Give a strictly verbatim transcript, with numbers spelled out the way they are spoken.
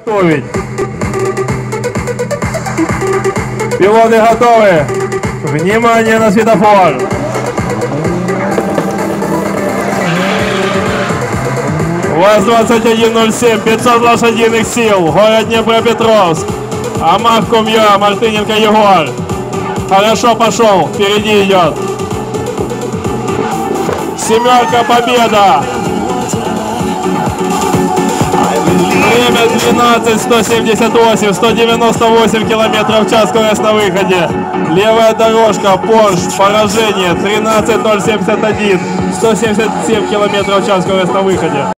Готовить. Пилоты готовы. Внимание на светофор. ВАЗ двадцать один ноль семь, пятьсот лошадиных сил, город Днепропетровск. Амах Кумья, Мартыненко Егор. Хорошо пошел, впереди идет. Семерка, победа. Время двенадцать сто семьдесят восемь, сто девяносто восемь километров в час, скорость на выходе. Левая дорожка, Порш, поражение, тринадцать ноль семьдесят один, сто семьдесят семь километров в час, скорость на выходе.